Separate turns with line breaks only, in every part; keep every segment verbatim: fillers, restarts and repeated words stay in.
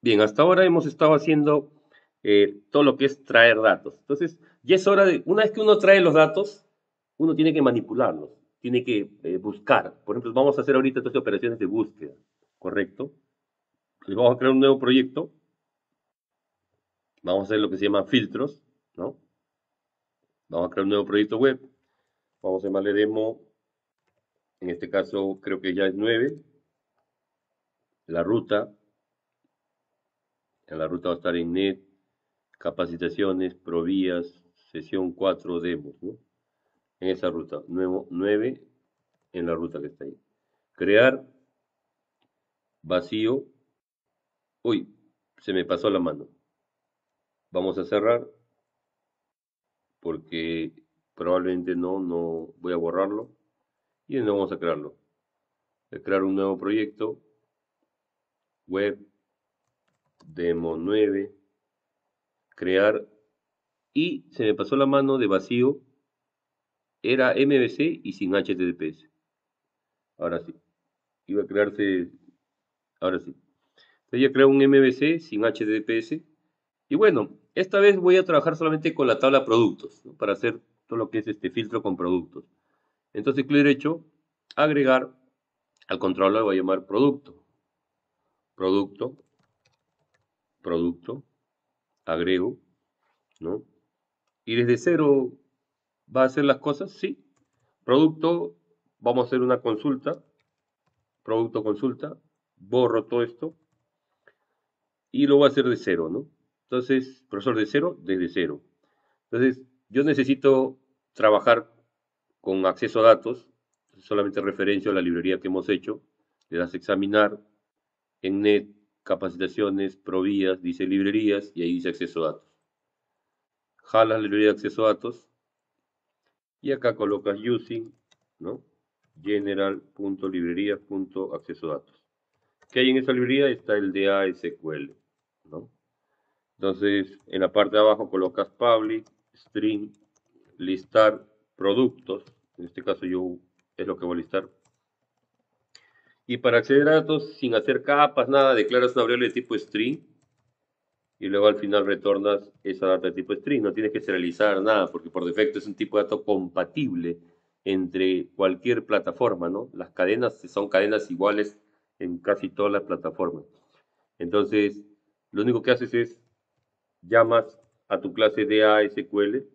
Bien, hasta ahora hemos estado haciendo eh, todo lo que es traer datos. Entonces, ya es hora de, una vez que uno trae los datos, uno tiene que manipularlos, tiene que eh, buscar. Por ejemplo, vamos a hacer ahorita estas operaciones de búsqueda, ¿correcto? Y vamos a crear un nuevo proyecto, vamos a hacer lo que se llama filtros, ¿no? Vamos a crear un nuevo proyecto web, vamos a llamarle demo, en este caso creo que ya es nueve, la ruta, en la ruta va a estar en net, capacitaciones, provías, sesión cuatro demos, ¿no? En esa ruta, nuevo nueve en la ruta que está ahí. Crear vacío. Uy, se me pasó la mano. Vamos a cerrar porque probablemente no, no voy a borrarlo y no vamos a crearlo. Voy a crear un nuevo proyecto, web, demo nueve, crear y se me pasó la mano de vacío, era M V C y sin H T T P S. Ahora sí, iba a crearse, ahora sí. Entonces ya creo un M V C sin H T T P S. Y bueno, esta vez voy a trabajar solamente con la tabla productos, ¿no? Para hacer todo lo que es este filtro con productos. Entonces, clic derecho, agregar, al controlador lo voy a llamar producto. Producto, producto, agrego, ¿no? Y desde cero va a hacer las cosas, sí. Producto, vamos a hacer una consulta, producto consulta, borro todo esto y lo voy a hacer de cero, ¿no? Entonces, profesor de cero, desde cero. Entonces, yo necesito trabajar con acceso a datos, solamente referencio a la librería que hemos hecho, le das a examinar, en net, capacitaciones, provías, dice librerías y ahí dice acceso a datos. Jalas la librería de acceso a datos y acá colocas using, ¿no? general.librería.acceso a datos. ¿Qué hay en esa librería? Está el D A S Q L, ¿no? Entonces, en la parte de abajo colocas public, string, listar productos. En este caso yo es lo que voy a listar. Y para acceder a datos sin hacer capas, nada, declaras una variable de tipo string y luego al final retornas esa data de tipo string. No tienes que serializar nada porque por defecto es un tipo de dato compatible entre cualquier plataforma, ¿no? Las cadenas son cadenas iguales en casi todas las plataformas. Entonces, lo único que haces es llamas a tu clase de A S Q L,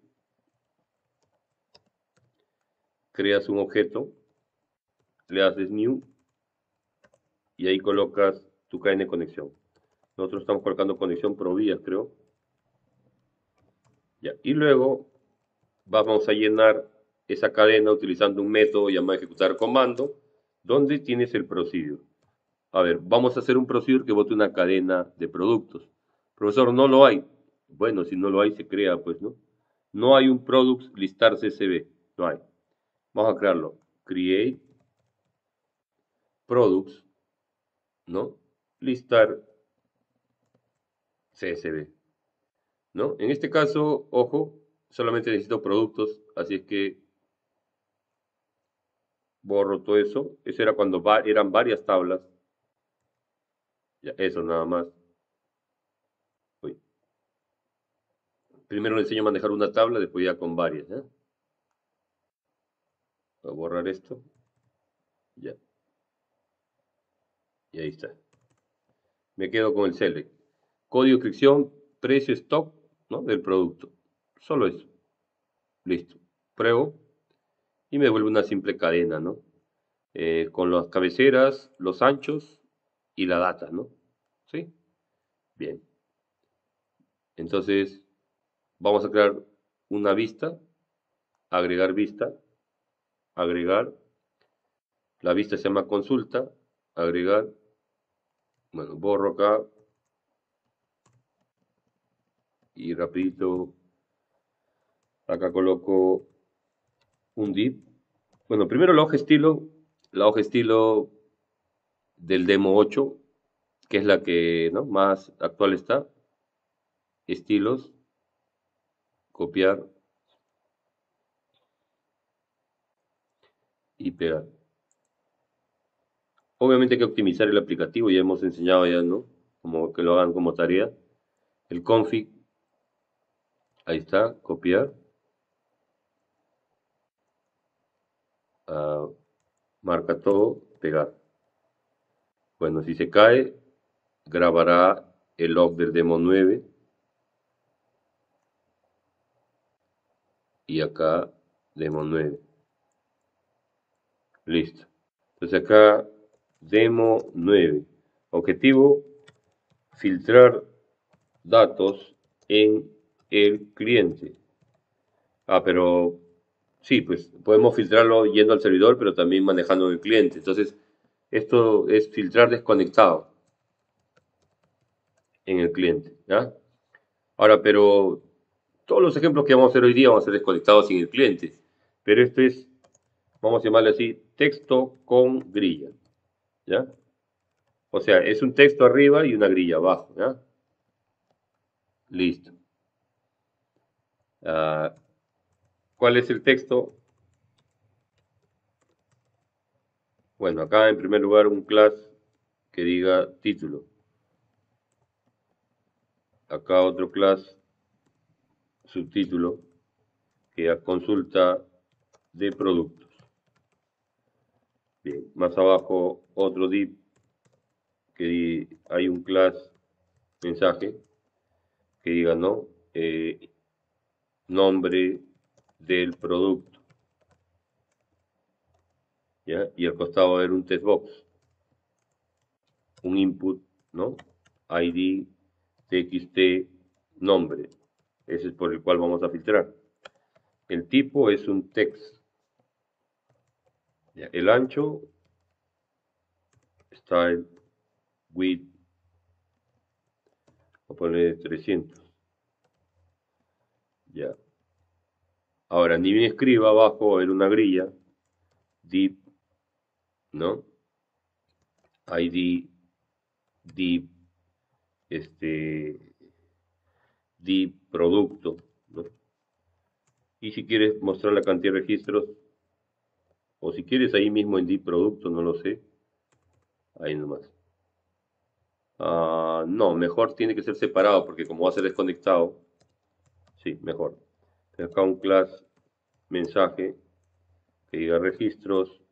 creas un objeto, le haces new y ahí colocas tu cadena de conexión. Nosotros estamos colocando conexión provías, creo. Ya. Y luego vamos a llenar esa cadena utilizando un método llamado ejecutar comando, donde tienes el procedure. A ver, vamos a hacer un procedure que bote una cadena de productos. Profesor, no lo hay. Bueno, si no lo hay, se crea, pues, ¿no? No hay un products listar C S V. No hay. Vamos a crearlo. Create products, ¿no? Listar C S V, ¿no? En este caso, ojo, solamente necesito productos, así es que borro todo eso. Eso era cuando va, eran varias tablas. Ya, eso nada más. Uy. Primero le enseño a manejar una tabla, después ya con varias. ¿eh? Voy a borrar esto. Ya. Y ahí está. Me quedo con el select. Código de inscripción, precio, stock, ¿no? Del producto. Solo eso. Listo. Pruebo. Y me devuelve una simple cadena, ¿no? Eh, con las cabeceras, los anchos y la data, ¿no? ¿Sí? Bien. Entonces, vamos a crear una vista, agregar vista, agregar. La vista se llama consulta, agregar. Bueno, borro acá y rapidito acá coloco un div. Bueno, primero la hoja estilo, la hoja estilo del demo ocho, que es la que ¿no? más actual está. Estilos, copiar y pegar. Obviamente hay que optimizar el aplicativo, ya hemos enseñado ya, ¿no? como que lo hagan como tarea. El config, ahí está, copiar. Uh, marca todo, pegar. Bueno, si se cae, grabará el log del demo nueve. Y acá demo nueve. Listo. Entonces acá demo nueve. Objetivo, filtrar datos en el cliente. Ah, pero sí, pues podemos filtrarlo yendo al servidor, pero también manejando el cliente. Entonces, esto es filtrar desconectado en el cliente, ¿ya? Ahora, pero todos los ejemplos que vamos a hacer hoy día van a ser desconectados sin el cliente. Pero esto es, vamos a llamarle así, texto con grilla, ¿ya? O sea, es un texto arriba y una grilla abajo, ¿ya? Listo. Uh, ¿Cuál es el texto? Bueno, acá en primer lugar un class que diga título. Acá otro class subtítulo que da consulta de productos. Bien, más abajo otro div que hay un class mensaje que diga no eh, nombre del producto, ¿ya? Y al costado va a haber un text box, un input, ¿no? I D, txt, nombre. Ese es por el cual vamos a filtrar. El tipo es un text. ¿Ya? El ancho, style, width, voy a poner trescientos. Ya. Ahora, ni bien escriba abajo va a haber una grilla, div, ¿no? I D, div, este, div producto, ¿no? Y si quieres mostrar la cantidad de registros, o si quieres ahí mismo en div producto, no lo sé, ahí nomás. Uh, no, mejor tiene que ser separado porque como va a ser desconectado, sí, mejor. Acá un class mensaje que diga registros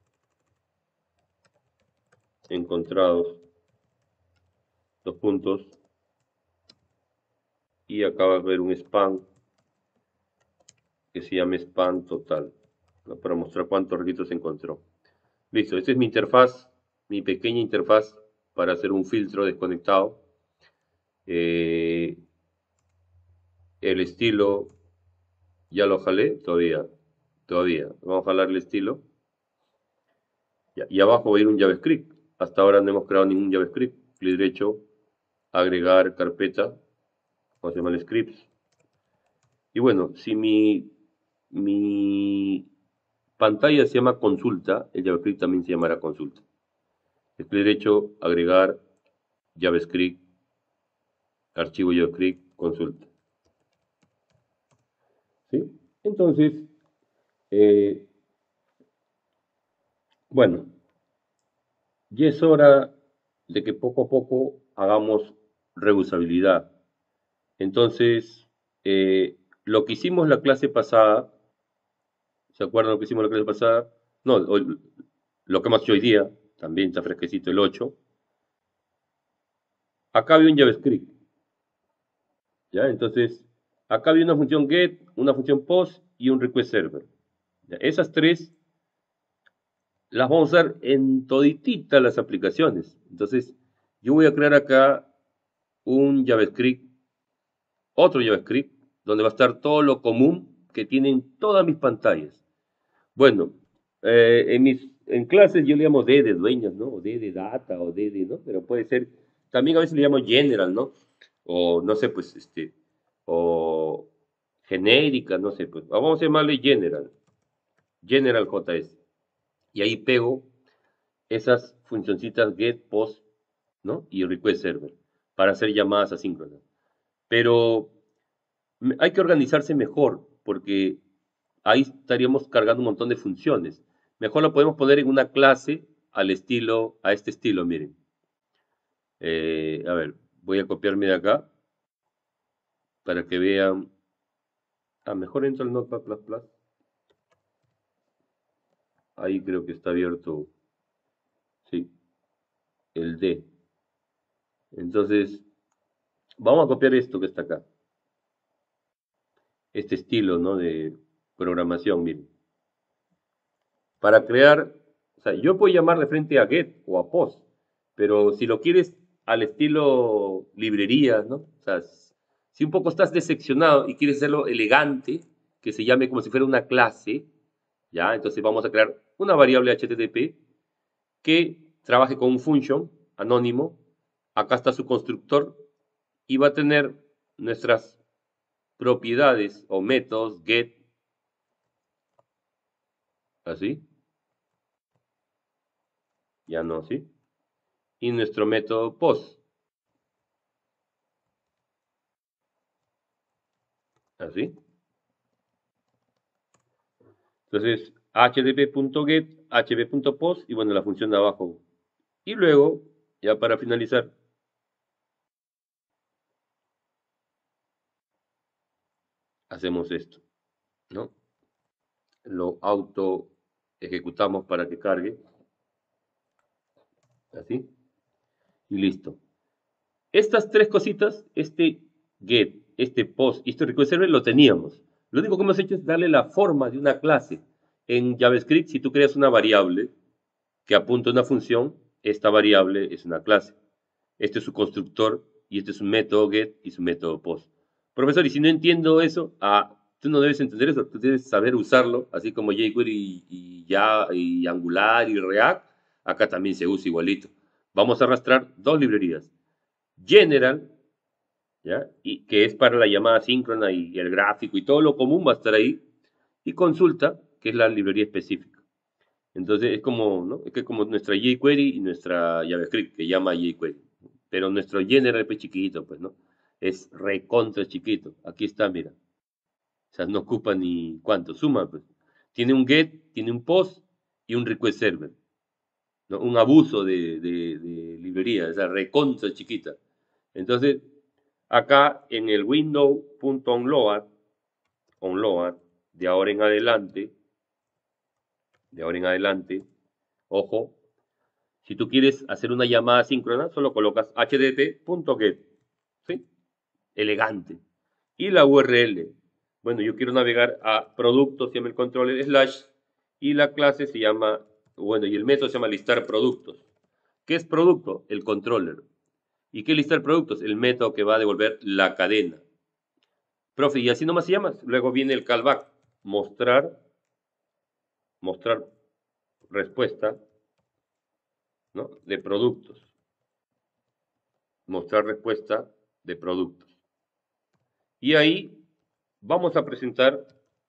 encontrados, dos puntos, y acá va a haber un spam que se llame spam total, ¿no? Para mostrar cuántos registros se encontró. Listo, esta es mi interfaz, mi pequeña interfaz para hacer un filtro desconectado. Eh, el estilo ya lo jalé, todavía, todavía. Vamos a jalar el estilo. Y abajo va a ir un JavaScript. Hasta ahora no hemos creado ningún JavaScript. Clic derecho, agregar carpeta, vamos a llamar scripts. Y bueno, si mi, mi pantalla se llama consulta, el JavaScript también se llamará consulta. Clic derecho, agregar JavaScript, archivo JavaScript, consulta. ¿Sí? Entonces, eh, bueno, ya es hora de que poco a poco hagamos reusabilidad. Entonces, eh, lo que hicimos la clase pasada, ¿se acuerdan lo que hicimos la clase pasada? No, lo que hemos hecho hoy día, también está fresquecito el ocho. Acá había un JavaScript, ¿ya? Entonces, acá había una función get, una función post y un request server. ¿Ya? Esas tres las vamos a usar en todititas las aplicaciones. Entonces, yo voy a crear acá un JavaScript, otro JavaScript, donde va a estar todo lo común que tienen todas mis pantallas. Bueno, eh, en mis en clases yo le llamo D de dueños, ¿no? O D de data, o D de, ¿no? Pero puede ser, también a veces le llamo general, ¿no? O no sé, pues, este, o genérica, no sé, pues, vamos a llamarle general, general J S. Y ahí pego esas funcioncitas get, post, ¿no? Y request server para hacer llamadas asíncronas. Pero hay que organizarse mejor porque ahí estaríamos cargando un montón de funciones. Mejor lo podemos poner en una clase al estilo, a este estilo, miren. Eh, a ver, voy a copiarme de acá para que vean. Ah, mejor entro al Notepad plus plus. Ahí creo que está abierto. Sí, el D. Entonces, vamos a copiar esto que está acá. Este estilo, ¿no? De programación, miren. Para crear, o sea, yo puedo llamar de frente a get o a post, pero si lo quieres al estilo librería, ¿no? O sea, si un poco estás decepcionado y quieres hacerlo elegante, que se llame como si fuera una clase, ¿ya? Entonces vamos a crear una variable H T T P que trabaje con un function anónimo. Acá está su constructor y va a tener nuestras propiedades o métodos get, así, ya no, ¿sí? Y nuestro método post, así. Entonces, http.get, hp.post y bueno, la función de abajo. Y luego, ya para finalizar, hacemos esto, ¿no? Lo auto ejecutamos para que cargue, así, y listo. Estas tres cositas, este get, este post y este request server lo teníamos. Lo único que hemos hecho es darle la forma de una clase. En JavaScript, si tú creas una variable que apunta a una función, esta variable es una clase. Este es su constructor y este es su método get y su método post. Profesor, y si no entiendo eso, ah, tú no debes entender eso, tú debes saber usarlo, así como jQuery y, y, ya, y Angular y React, acá también se usa igualito. Vamos a arrastrar dos librerías. General, ¿ya? Y que es para la llamada síncrona y, y el gráfico y todo lo común va a estar ahí. Y consulta, que es la librería específica. Entonces es como, ¿no? Es que como nuestra jQuery y nuestra JavaScript, que llama jQuery. Pero nuestro general es chiquito, pues, ¿no? Es recontra chiquito. Aquí está, mira. O sea, no ocupa ni cuánto, suma, pues. Tiene un get, tiene un post y un request server, ¿no? Un abuso de, de, de librería, o sea, recontra chiquita. Entonces, acá en el window.onload, onload, de ahora en adelante, de ahora en adelante, ojo, si tú quieres hacer una llamada síncrona, solo colocas http.get, ¿sí? Elegante. Y la U R L. Bueno, yo quiero navegar a productos, se llama el controller slash, y la clase se llama, bueno, y el método se llama listar productos. ¿Qué es producto? El controller. ¿Y qué listar productos? El método que va a devolver la cadena. Profe, y así nomás se llama. Luego viene el callback. Mostrar, mostrar respuesta, ¿no? De productos. Mostrar respuesta de productos. Y ahí vamos a presentar,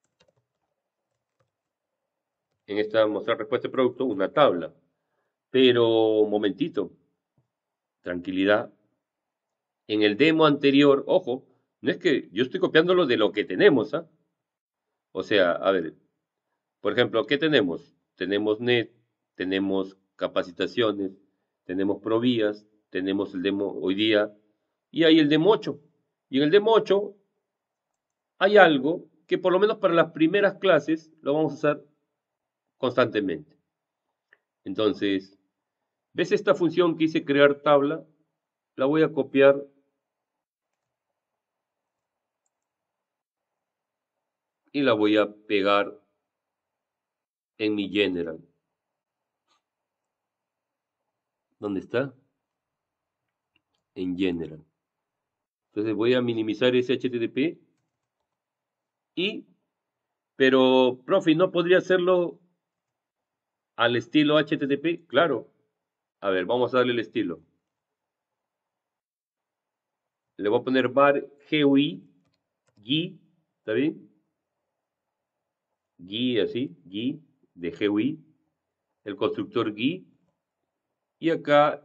en esta mostrar respuesta de producto, una tabla. Pero, momentito, tranquilidad. En el demo anterior, ojo, no es que yo estoy copiándolo de lo que tenemos, ¿ah? O sea, a ver, por ejemplo, ¿qué tenemos? Tenemos net, tenemos capacitaciones, tenemos provías, tenemos el demo hoy día y hay el demo ocho. Y en el demo ocho hay algo que por lo menos para las primeras clases lo vamos a usar constantemente. Entonces, ¿ves esta función que hice crear tabla? La voy a copiar y la voy a pegar en mi general. ¿Dónde está? En general. Entonces voy a minimizar ese H T T P y, pero, profe, ¿no podría hacerlo al estilo H T T P? Claro. A ver, vamos a darle el estilo. Le voy a poner var GUI, GUI, ¿está bien? GUI así, GUI de GUI, el constructor GUI. Y acá,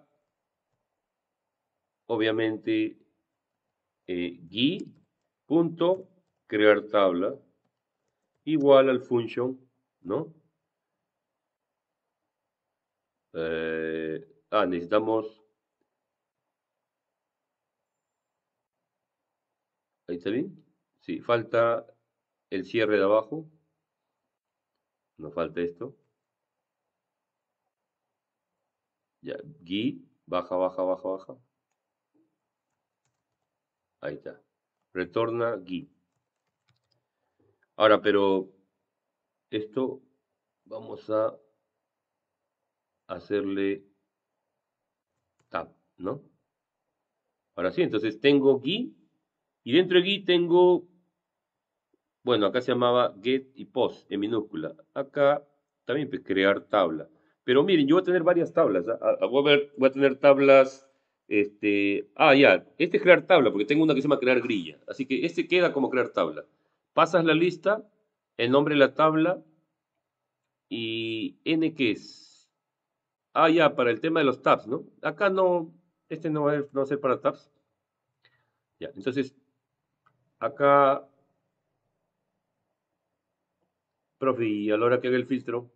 obviamente, eh, GUI punto crear tabla igual al function, ¿no? Eh, ah, necesitamos Ahí está bien. Sí, falta el cierre de abajo. Nos falta esto. Ya, gui, baja, baja, baja, baja. Ahí está. Retorna gui. Ahora, pero esto vamos a hacerle tab, ¿no? Ahora sí, entonces tengo gui y dentro de gui tengo, bueno, acá se llamaba get y post en minúscula. Acá también pues, crear tabla. Pero miren, yo voy a tener varias tablas. ¿ah? Ah, Voy a, ver, voy a tener tablas, este, ah, ya, este es crear tabla porque tengo una que se llama crear grilla. Así que este queda como crear tabla. Pasas la lista, el nombre de la tabla y n qué es. Ah, ya, para el tema de los tabs, ¿no? Acá no, este no va a, no va a ser para tabs. Ya, entonces, acá, profe, y a la hora que haga el filtro,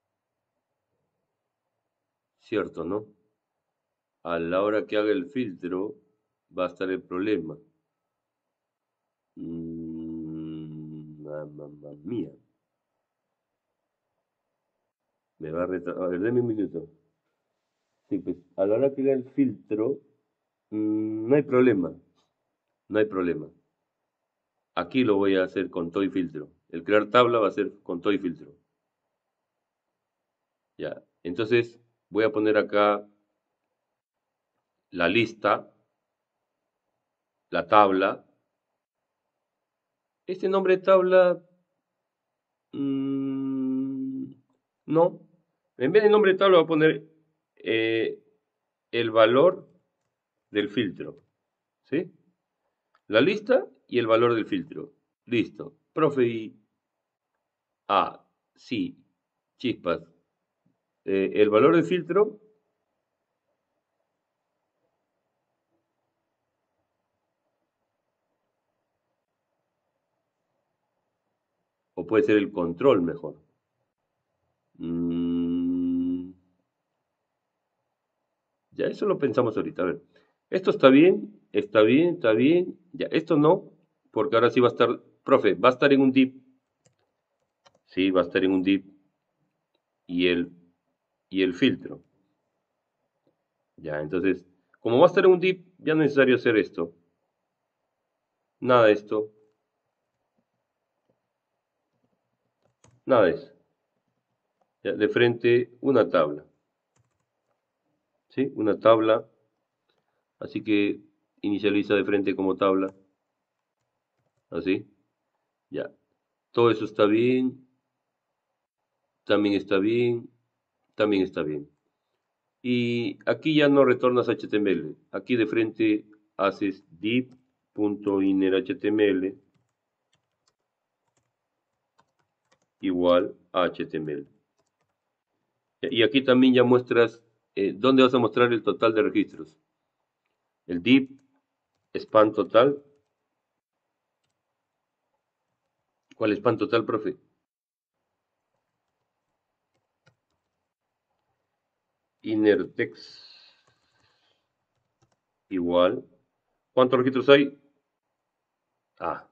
cierto, ¿no? A la hora que haga el filtro, va a estar el problema. Mm, mamma mía. Me va a retrasar. A ver, deme un minuto. Sí, pues, a la hora que haga el filtro, mm, no hay problema. No hay problema. Aquí lo voy a hacer con todo y filtro. El crear tabla va a ser con todo y filtro. Ya. Entonces, voy a poner acá la lista, la tabla. Este nombre de tabla, mmm, no. En vez de nombre de tabla voy a poner eh, el valor del filtro. ¿Sí? La lista y el valor del filtro. Listo. Profe, y... Ah, sí. Chispas. Eh, el valor del filtro, o puede ser el control mejor. Mm, ya, eso lo pensamos ahorita. A ver. Esto está bien, está bien, está bien. Ya, esto no, porque ahora sí va a estar, profe, va a estar en un div. Sí, va a estar en un div. Y el, y el filtro. Ya, entonces, como va a estar en un div, ya no es necesario hacer esto. Nada de esto. Nada de eso. Ya, de frente, una tabla. ¿Sí? Una tabla. Así que inicializa de frente como tabla. Así. Ya. Todo eso está bien. También está bien. También está bien. Y aquí ya no retornas H T M L. Aquí de frente haces div.innerhtml igual a H T M L. Y aquí también ya muestras eh, dónde vas a mostrar el total de registros. El div span total. ¿Cuál span total, profe? Inner text igual. ¿Cuántos registros hay? Ah,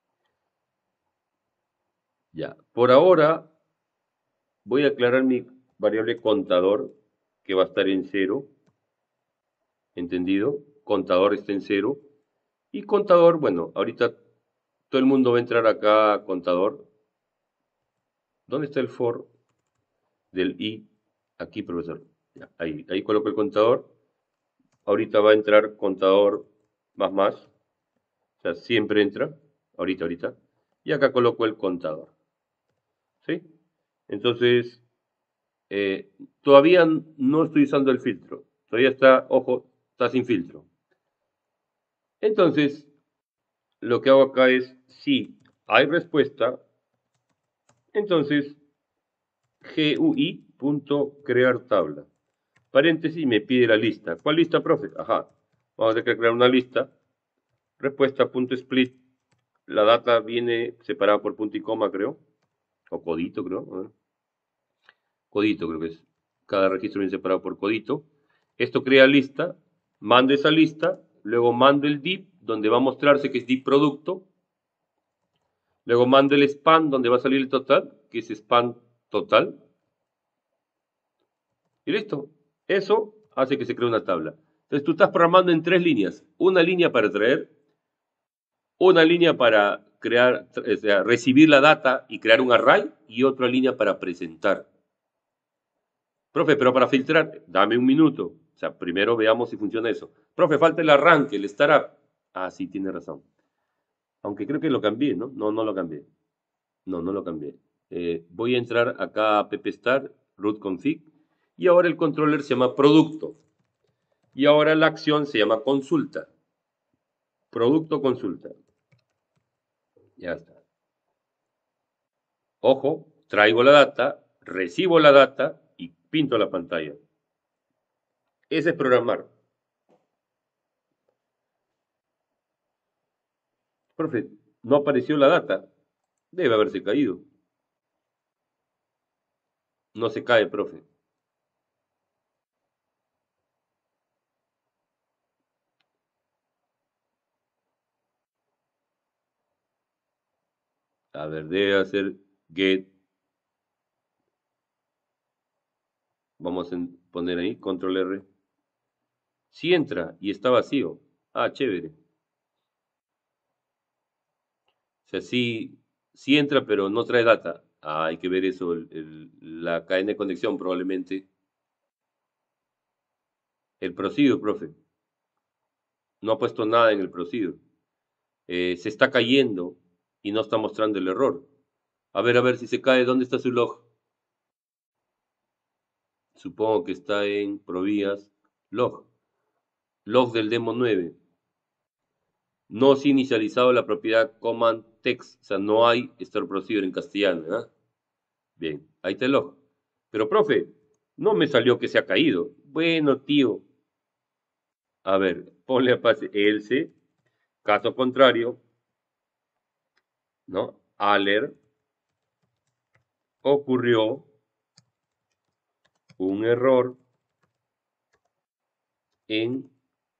ya. Por ahora voy a aclarar mi variable contador que va a estar en cero. ¿Entendido? Contador está en cero. Y contador, bueno, ahorita todo el mundo va a entrar acá a contador. ¿Dónde está el for del i? Aquí, profesor. Ya, ahí, ahí coloco el contador. Ahorita va a entrar contador más más. O sea, siempre entra. Ahorita, ahorita. Y acá coloco el contador. ¿Sí? Entonces, eh, todavía no estoy usando el filtro. Todavía está, ojo, está sin filtro. Entonces, lo que hago acá es, si hay respuesta, entonces gui.crear tabla. Paréntesis, me pide la lista. ¿Cuál lista, profe? Ajá. Vamos a crear una lista. Respuesta.split. La data viene separada por punto y coma, creo. O codito, creo. Codito, creo que es. Cada registro viene separado por codito. Esto crea lista. Mando esa lista. Luego mando el div donde va a mostrarse que es div producto. Luego mando el span, donde va a salir el total, que es span total. Y listo. Eso hace que se cree una tabla. Entonces tú estás programando en tres líneas. Una línea para traer, una línea para crear, o sea, recibir la data y crear un array, y otra línea para presentar. Profe, pero para filtrar, dame un minuto. O sea, primero veamos si funciona eso. Profe, falta el arranque, el startup. Ah, sí, tiene razón. Aunque creo que lo cambié, ¿no? No, no lo cambié. No, no lo cambié. Eh, voy a entrar acá a ppstar, root config, y ahora el controller se llama producto. Y ahora la acción se llama consulta. Producto consulta. Ya está. Ojo, traigo la data, recibo la data y pinto la pantalla. Ese es programar. Profe, no apareció la data. Debe haberse caído. No se cae, profe. A ver, debe hacer get. Vamos a poner ahí, control R. Si entra y está vacío. Ah, chévere. O sea, sí, sí entra, pero no trae data. Ah, hay que ver eso. El, el, la cadena de conexión probablemente. El procedure, profe. No ha puesto nada en el procedure. Eh, se está cayendo y no está mostrando el error. A ver, a ver si se cae. ¿Dónde está su log? Supongo que está en provías log. Log del demo nueve. No se ha inicializado la propiedad command text. O sea, no hay store procedure en castellano. ¿eh? Bien, ahí está el log. Pero, profe, no me salió que se ha caído. Bueno, tío. A ver, ponle a pase else. Caso contrario, ¿no? Alert. Ocurrió un error en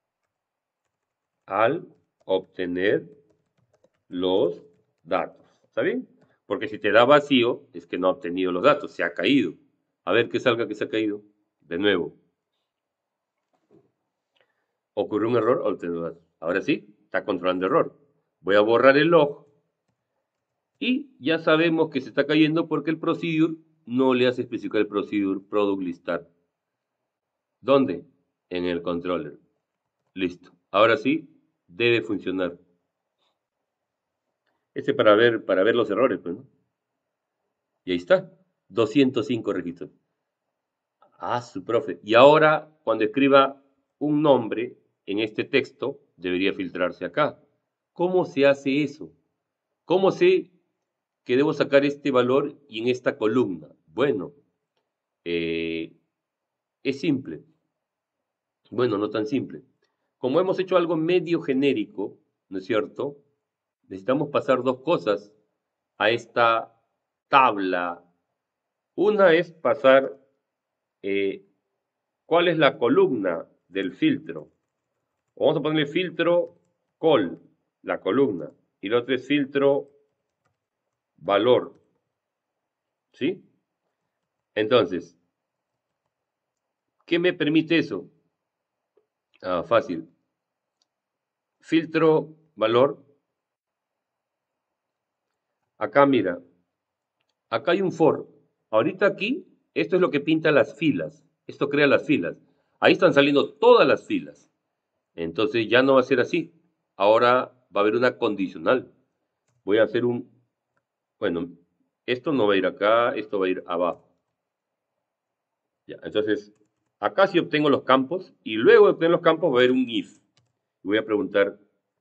al obtener los datos. ¿Está bien? Porque si te da vacío, es que no ha obtenido los datos, se ha caído. A ver que salga que se ha caído. De nuevo. Ocurrió un error, obtener los datos. Ahora sí, está controlando error. Voy a borrar el log. Y ya sabemos que se está cayendo porque el procedure no le hace especificar el procedure product listar. ¿Dónde? En el controller. Listo. Ahora sí, debe funcionar. Ese para ver, para ver los errores, pues, ¿no? Y ahí está. doscientos cinco registros. Ah, su profe. Y ahora, cuando escriba un nombre en este texto, debería filtrarse acá. ¿Cómo se hace eso? ¿Cómo sé que debo sacar este valor y en esta columna? Bueno, eh, es simple. Bueno, no tan simple. Como hemos hecho algo medio genérico, ¿no es cierto? Necesitamos pasar dos cosas a esta tabla. Una es pasar eh, cuál es la columna del filtro. Vamos a ponerle filtro col, la columna, y el otro es filtro valor. ¿Sí? Entonces, ¿qué me permite eso? Ah, fácil. Filtro valor. Acá mira, acá hay un for. Ahorita aquí, esto es lo que pinta las filas. Esto crea las filas. Ahí están saliendo todas las filas. Entonces ya no va a ser así. Ahora va a haber una condicional. Voy a hacer un, bueno, esto no va a ir acá, esto va a ir abajo. Ya, entonces, acá sí obtengo los campos y luego de obtener los campos va a haber un if. Voy a preguntar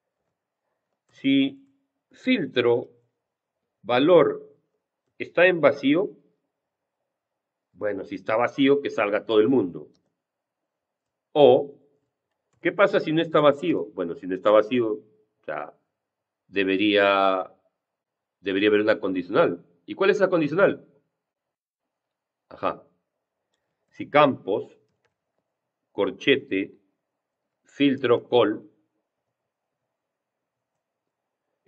si filtro valor está en vacío. Bueno, si está vacío, que salga todo el mundo. O, ¿qué pasa si no está vacío? Bueno, si no está vacío, o sea, debería, debería haber una condicional. ¿Y cuál es la condicional? Ajá. Si campos, corchete, filtro col,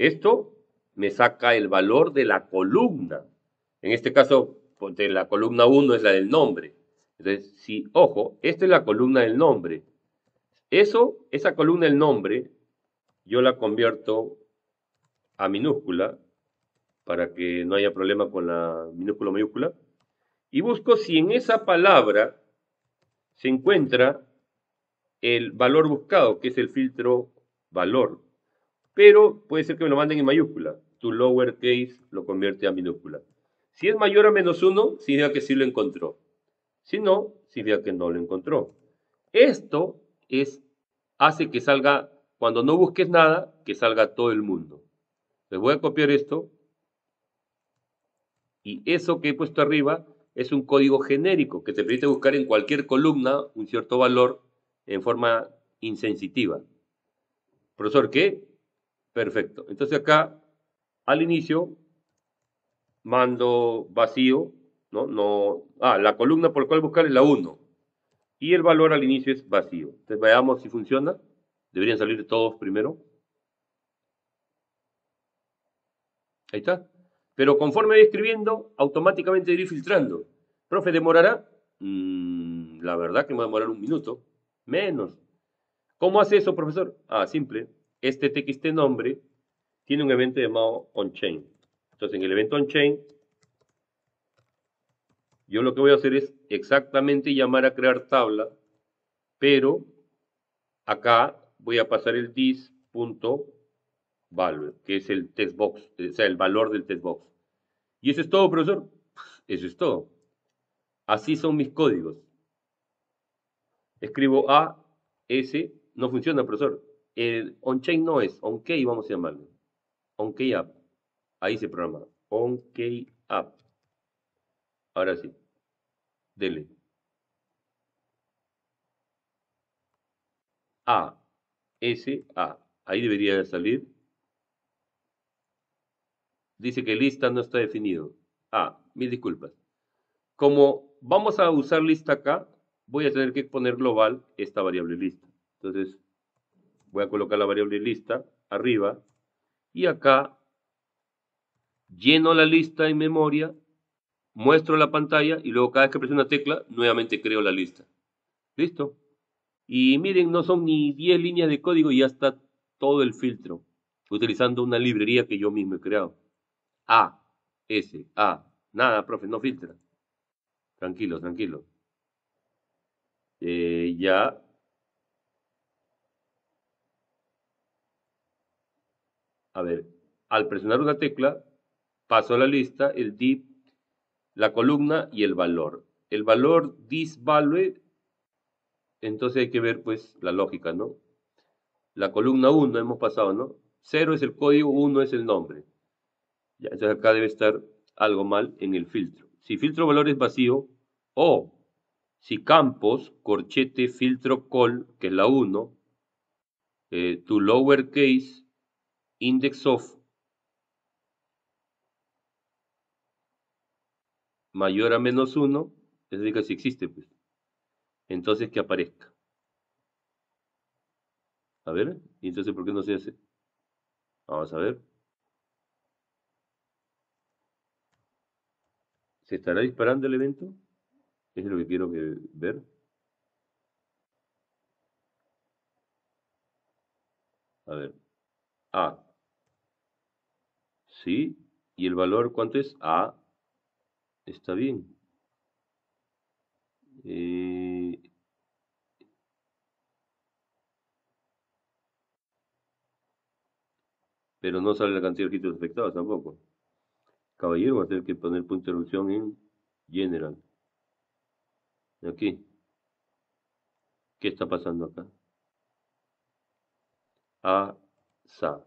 Esto me saca el valor de la columna. En este caso, ponte, la columna uno es la del nombre. Entonces, si, ojo, esta es la columna del nombre. Eso, esa columna del nombre, yo la convierto a minúscula para que no haya problema con la minúscula mayúscula. Y busco si en esa palabra se encuentra el valor buscado, que es el filtro valor. Pero puede ser que me lo manden en mayúscula. Tu lowercase lo convierte a minúscula. Si es mayor a menos uno, significa que sí lo encontró. Si no, significa que no lo encontró. Esto es, hace que salga, cuando no busques nada, que salga todo el mundo. Les voy a copiar esto. Y eso que he puesto arriba es un código genérico que te permite buscar en cualquier columna un cierto valor en forma insensitiva. Profesor, ¿qué? Perfecto. Entonces acá, al inicio, mando vacío, ¿no? No, ah, la columna por la cual buscar es la uno. Y el valor al inicio es vacío. Entonces veamos si funciona. Deberían salir todos primero. Ahí está. Pero conforme voy escribiendo, automáticamente iré filtrando. Profe, ¿demorará? Mm, la verdad que me va a demorar un minuto. Menos. ¿Cómo hace eso, profesor? Ah, simple. Este txt nombre tiene un evento llamado onChain. Entonces, en el evento onChain, yo lo que voy a hacer es exactamente llamar a crear tabla, pero acá voy a pasar el dis.value, que es el textbox, o sea, el valor del textbox. ¿Y eso es todo, profesor? Eso es todo. Así son mis códigos. Escribo A, S, no funciona, profesor. El onChain no es, onKey vamos a llamarlo. onKey app. Ahí se programa. onKey app. Ahora sí. Dele. A, S, A. Ahí debería salir. Dice que lista no está definido. Ah, mil disculpas. Como vamos a usar lista acá, voy a tener que poner global esta variable lista. Entonces, voy a colocar la variable lista arriba y acá lleno la lista en memoria, muestro la pantalla y luego cada vez que presiono una tecla, nuevamente creo la lista. ¿Listo? Y miren, no son ni diez líneas de código y ya está todo el filtro, utilizando una librería que yo mismo he creado. A, S, A. Nada, profe, no filtra. Tranquilo, tranquilo. Eh, ya. A ver, al presionar una tecla, paso a la lista, el div, la columna y el valor. El valor disvalue, entonces hay que ver pues la lógica, ¿no? La columna uno hemos pasado, ¿no? cero es el código, uno es el nombre. Ya, entonces acá debe estar algo mal en el filtro. Si filtro valor es vacío, o si campos, corchete, filtro call, que es la uno, eh, to lowercase, index of, mayor a menos uno, es decir, que si existe, pues. Entonces que aparezca. A ver, ¿y entonces por qué no se hace? Vamos a ver. ¿Se estará disparando el evento? Eso es lo que quiero que, ver. A ver. A. Sí. ¿Y el valor cuánto es? A. Está bien. Eh, pero no sale la cantidad de registros afectados tampoco. Caballero, va a tener que poner punto de interrupción en general. Aquí. ¿Qué está pasando acá? A, sa.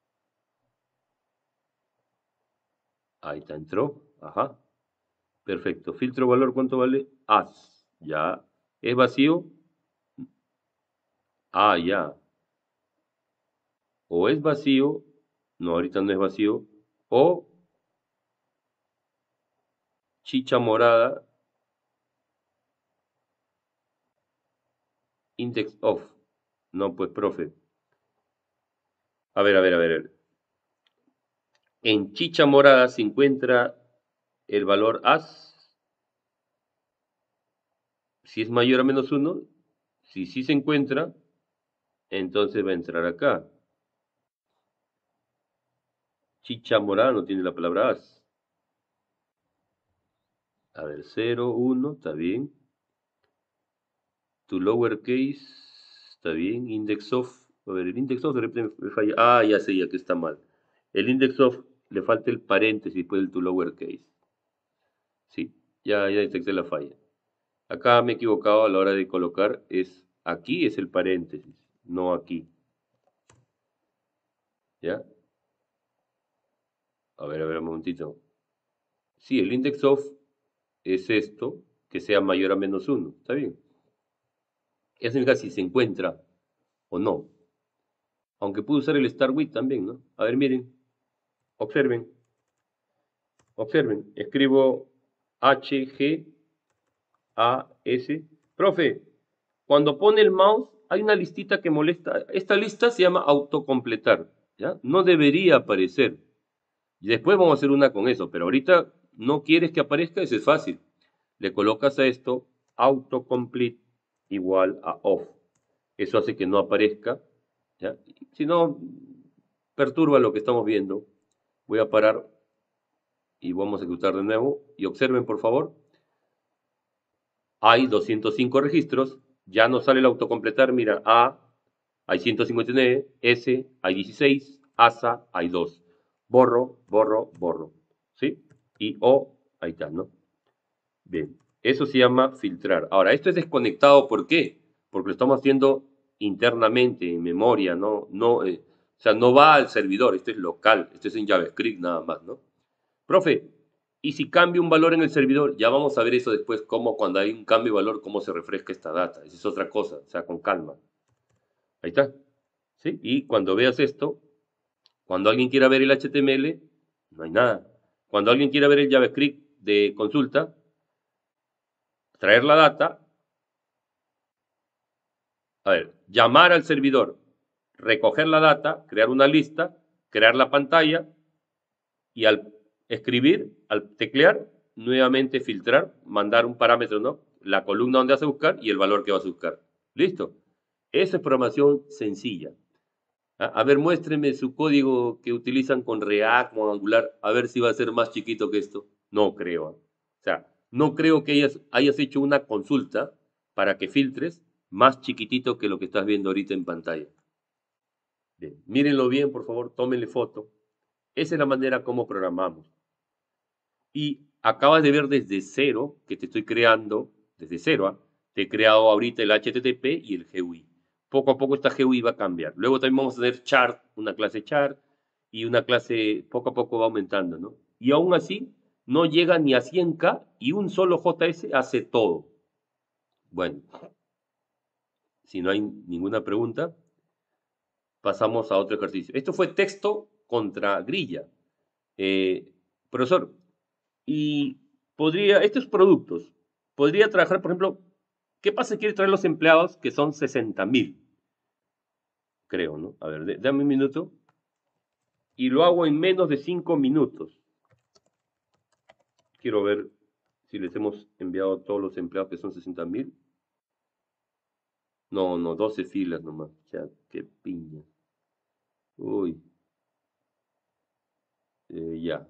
Ahí está, entró. Ajá. Perfecto. Filtro valor, ¿cuánto vale? As. Ya. ¿Es vacío? Ah, ya. O es vacío. No, ahorita no es vacío. O chicha morada. Index off. No, pues, profe. A ver, a ver, a ver. En chicha morada se encuentra el valor as. Si es mayor a menos uno, si sí se encuentra, entonces va a entrar acá. Chicha morada no tiene la palabra as. A ver, cero, uno, está bien. To lowercase, está bien. Index of, a ver, el index of de repente me falla. Ah, ya sé, ya que está mal. El index of le falta el paréntesis después del to lowercase. Sí, ya, ya detecté la falla. Acá me he equivocado a la hora de colocar, es aquí es el paréntesis, no aquí. ¿Ya? A ver, a ver, un momentito. Sí, el index of es esto, que sea mayor a menos uno. ¿Está bien? Eso significa si se encuentra o no. Aunque puedo usar el start with también, ¿no? A ver, miren. Observen. Observen. Escribo H, G, A, S. Profe, cuando pone el mouse hay una listita que molesta. Esta lista se llama autocompletar. ¿Ya? No debería aparecer. Y después vamos a hacer una con eso. Pero ahorita no quieres que aparezca, eso es fácil. Le colocas a esto autocomplete igual a off. Eso hace que no aparezca. ¿Ya? Si no, perturba lo que estamos viendo. Voy a parar y vamos a ejecutar de nuevo. Y observen, por favor. Hay doscientos cinco registros. Ya no sale el autocompletar. Mira, A, hay ciento cincuenta y nueve. S, hay dieciséis. ASA, hay dos. Borro, borro, borro. ¿Sí? Y O, ahí está, ¿no? Bien. Eso se llama filtrar. Ahora, esto es desconectado. ¿Por qué? Porque lo estamos haciendo internamente, en memoria, ¿no? no eh, o sea, no va al servidor. Esto es local. Esto es en JavaScript nada más, ¿no? Profe, ¿y si cambio un valor en el servidor? Ya vamos a ver eso después, cómo cuando hay un cambio de valor, cómo se refresca esta data. Esa es otra cosa, o sea, con calma. Ahí está. ¿Sí? Y cuando veas esto, cuando alguien quiera ver el H T M L, no hay nada. Cuando alguien quiera ver el JavaScript de consulta, traer la data, a ver, llamar al servidor, recoger la data, crear una lista, crear la pantalla y al escribir, al teclear, nuevamente filtrar, mandar un parámetro, ¿no? La columna donde vas a buscar y el valor que vas a buscar. ¿Listo? Esa es programación sencilla. A ver, muéstrenme su código que utilizan con React, con Angular, a ver si va a ser más chiquito que esto. No creo. O sea, no creo que hayas, hayas hecho una consulta para que filtres más chiquitito que lo que estás viendo ahorita en pantalla. Bien, mírenlo bien, por favor, tómenle foto. Esa es la manera como programamos. Y acabas de ver desde cero que te estoy creando, desde cero, ¿eh? Te he creado ahorita el H T T P y el G U I. Poco a poco esta G U I va a cambiar. Luego también vamos a tener chart, una clase chart, y una clase poco a poco va aumentando, ¿no? Y aún así, no llega ni a cien K y un solo J S hace todo. Bueno, si no hay ninguna pregunta, pasamos a otro ejercicio. Esto fue texto contra grilla. Eh, profesor, y podría, estos productos, podría trabajar, por ejemplo, ¿qué pasa si quiere traer los empleados que son sesenta mil? Creo, ¿no? A ver, dame un minuto. Y lo hago en menos de cinco minutos. Quiero ver si les hemos enviado a todos los empleados que son sesenta mil. No, no, doce filas nomás. Ya, qué piña. Uy. Eh, ya.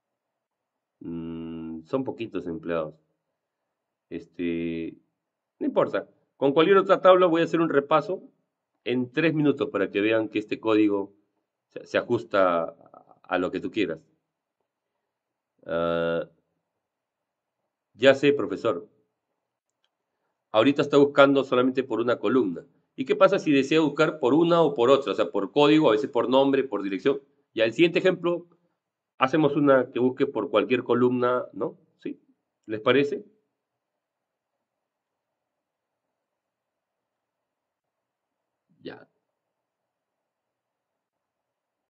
Mm, son poquitos empleados. Este, no importa. Con cualquier otra tabla voy a hacer un repaso en tres minutos para que vean que este código se, se ajusta a lo que tú quieras. Uh, ya sé, profesor. Ahorita está buscando solamente por una columna. ¿Y qué pasa si desea buscar por una o por otra? O sea, por código, a veces por nombre, por dirección. Ya el siguiente ejemplo, hacemos una que busque por cualquier columna, ¿no? ¿Sí? ¿Les parece?